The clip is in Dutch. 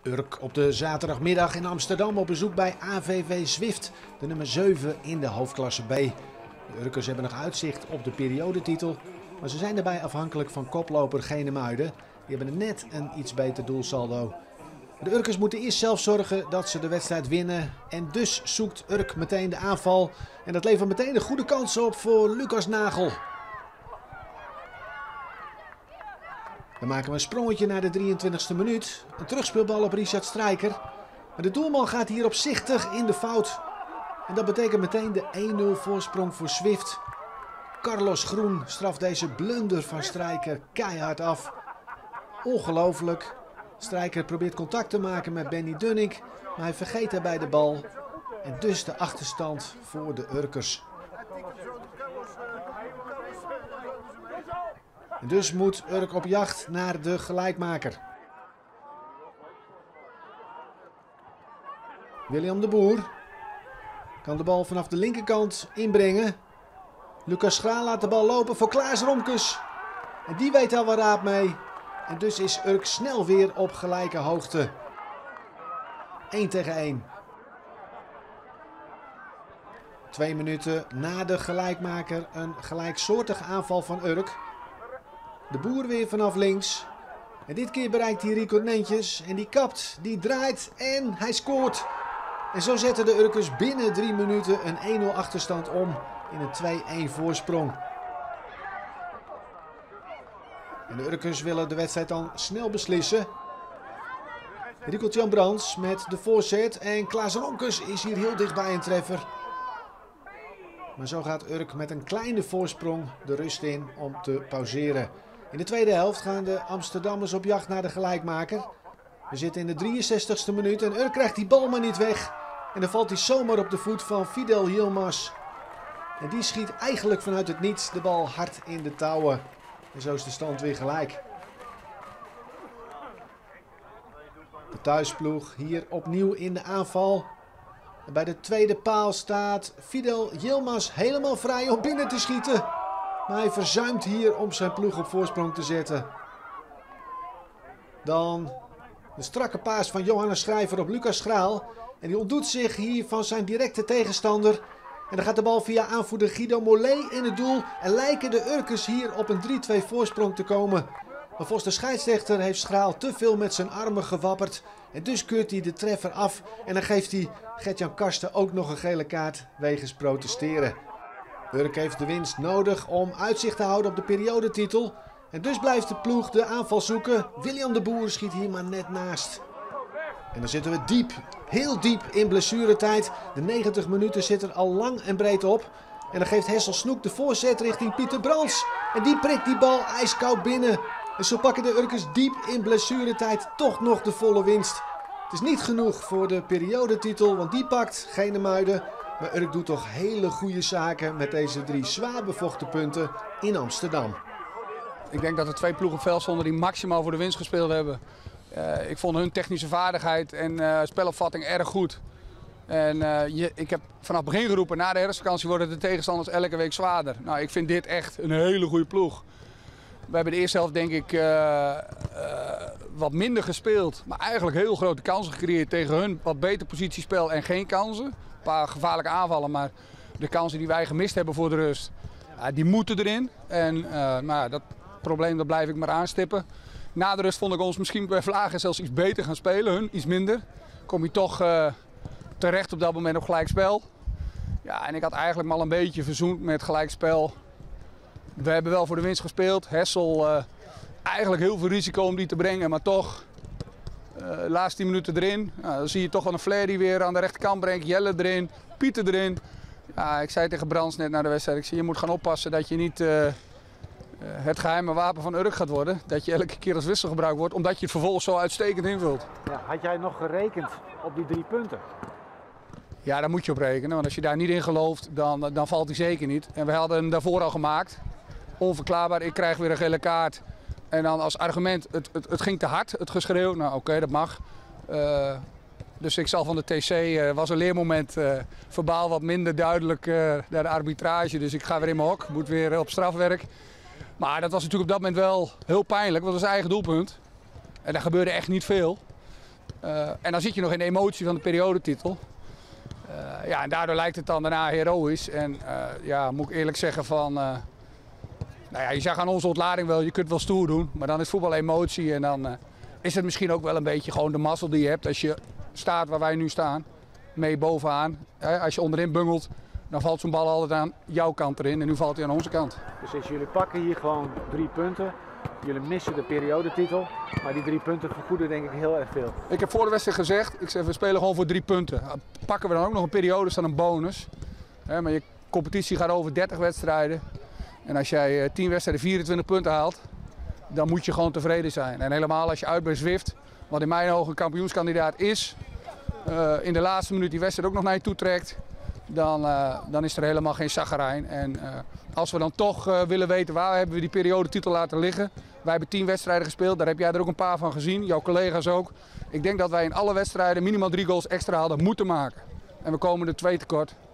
Urk op de zaterdagmiddag in Amsterdam op bezoek bij AVV Zwift, de nummer 7 in de hoofdklasse B. De Urkers hebben nog uitzicht op de periodetitel, maar ze zijn daarbij afhankelijk van koploper Genemuiden. Die hebben net een iets beter doelsaldo. De Urkers moeten eerst zelf zorgen dat ze de wedstrijd winnen en dus zoekt Urk meteen de aanval. En dat levert meteen een goede kans op voor Lucas Nagel. Dan maken we een sprongetje naar de 23e minuut. Een terugspeelbal op Richard Strijker. Maar de doelman gaat hier opzichtig in de fout. En dat betekent meteen de 1-0 voorsprong voor Zwift. Carlos Groen straft deze blunder van Strijker keihard af. Ongelooflijk. Strijker probeert contact te maken met Benny Dunning, maar hij vergeet daarbij de bal. En dus de achterstand voor de Urkers. En dus moet Urk op jacht naar de gelijkmaker. William de Boer kan de bal vanaf de linkerkant inbrengen. Lucas Schraal laat de bal lopen voor Klaas Romkes. En die weet al waar raad mee. En dus is Urk snel weer op gelijke hoogte. 1 tegen 1. 2 minuten na de gelijkmaker een gelijksoortige aanval van Urk. De Boer weer vanaf links. En dit keer bereikt hij Rico Nentjes. En die kapt, die draait en hij scoort. En zo zetten de Urkers binnen 3 minuten een 1-0 achterstand om in een 2-1 voorsprong. En de Urkers willen de wedstrijd dan snel beslissen. Rico-Jan Brands met de voorzet. En Klaas Ronkes is hier heel dichtbij een treffer. Maar zo gaat Urk met een kleine voorsprong de rust in om te pauzeren. In de tweede helft gaan de Amsterdammers op jacht naar de gelijkmaker. We zitten in de 63ste minuut en Urk krijgt die bal maar niet weg. En dan valt hij zomaar op de voet van Fidel Yilmaz. En die schiet eigenlijk vanuit het niets de bal hard in de touwen. En zo is de stand weer gelijk. De thuisploeg hier opnieuw in de aanval. En bij de tweede paal staat Fidel Yilmaz helemaal vrij om binnen te schieten. Maar hij verzuimt hier om zijn ploeg op voorsprong te zetten. Dan de strakke paas van Johannes Schrijver op Lucas Schraal. En die ontdoet zich hier van zijn directe tegenstander. En dan gaat de bal via aanvoerder Guido Mollet in het doel. En lijken de Urkers hier op een 3-2 voorsprong te komen. Maar volgens de scheidsrechter heeft Schraal te veel met zijn armen gewapperd. En dus keurt hij de treffer af. En dan geeft hij Gert-Jan Karsten ook nog een gele kaart wegens protesteren. Urk heeft de winst nodig om uitzicht te houden op de periodetitel. En dus blijft de ploeg de aanval zoeken. William de Boer schiet hier maar net naast. En dan zitten we diep, heel diep in blessuretijd. De 90 minuten zit er al lang en breed op. En dan geeft Hessel Snoek de voorzet richting Pieter Brands. En die prikt die bal ijskoud binnen. En zo pakken de Urkers diep in blessuretijd toch nog de volle winst. Het is niet genoeg voor de periodetitel, want die pakt Genemuiden. Maar Urk doet toch hele goede zaken met deze 3 zwaar bevochten punten in Amsterdam. Ik denk dat er 2 ploegen op veld stonden die maximaal voor de winst gespeeld hebben. Ik vond hun technische vaardigheid en spelopvatting erg goed. En ik heb vanaf het begin geroepen, na de herfstvakantie worden de tegenstanders elke week zwaarder. Nou, ik vind dit echt een hele goede ploeg. We hebben de eerste helft denk ik wat minder gespeeld, maar eigenlijk heel grote kansen gecreëerd tegen hun. Wat beter positiespel en geen kansen. Een paar gevaarlijke aanvallen, maar de kansen die wij gemist hebben voor de rust, die moeten erin. En dat probleem dat blijf ik maar aanstippen. Na de rust vond ik ons misschien bij Vlagen zelfs iets beter gaan spelen, hun iets minder. Kom je toch terecht op dat moment op gelijkspel. Ja, en ik had eigenlijk me al een beetje verzoend met gelijkspel. We hebben wel voor de winst gespeeld. Hessel eigenlijk heel veel risico om die te brengen, maar toch de laatste 10 minuten erin. Dan zie je toch wel een Flair die weer aan de rechterkant brengt. Jelle erin, Pieter erin. Ja, ik zei tegen Brands net na de wedstrijd, ik zei, je moet gaan oppassen dat je niet het geheime wapen van Urk gaat worden. Dat je elke keer als wissel gebruikt wordt, omdat je het vervolgens zo uitstekend invult. Ja, had jij nog gerekend op die 3 punten? Ja, daar moet je op rekenen, want als je daar niet in gelooft, dan valt hij zeker niet. En we hadden hem daarvoor al gemaakt. Onverklaarbaar, ik krijg weer een gele kaart. En dan als argument, het ging te hard, het geschreeuw. Nou oké, dat mag. Dus ik zal van de TC, was een leermoment, verbaal wat minder duidelijk naar de arbitrage. Dus ik ga weer in mijn hok, moet weer op strafwerk. Maar dat was natuurlijk op dat moment wel heel pijnlijk, want dat was eigen doelpunt. En daar gebeurde echt niet veel. En dan zit je nog in de emotie van de periodetitel. En daardoor lijkt het dan daarna heroïs. En moet ik eerlijk zeggen van... je zag aan onze ontlading wel, je kunt wel stoer doen. Maar dan is voetbal emotie en dan is het misschien ook wel een beetje gewoon de mazzel die je hebt. Als je staat waar wij nu staan, mee bovenaan. Als je onderin bungelt, dan valt zo'n bal altijd aan jouw kant erin. En nu valt hij aan onze kant. Dus jullie pakken hier gewoon 3 punten. Jullie missen de periodetitel, maar die 3 punten vergoeden denk ik heel erg veel. Ik heb voor de wedstrijd gezegd, we spelen gewoon voor 3 punten. Pakken we dan ook nog een periode, is dan een bonus. Maar je competitie gaat over 30 wedstrijden. En als jij 10 wedstrijden 24 punten haalt, dan moet je gewoon tevreden zijn. En helemaal als je uit bij Zwift, wat in mijn ogen een kampioenskandidaat is, in de laatste minuut die wedstrijd ook nog naar je toe trekt, dan is er helemaal geen chaggerijn. En als we dan toch willen weten waar hebben we die periodetitel laten liggen. Wij hebben 10 wedstrijden gespeeld, daar heb jij er ook een paar van gezien, jouw collega's ook. Ik denk dat wij in alle wedstrijden minimaal 3 goals extra hadden moeten maken. En we komen er 2 tekort.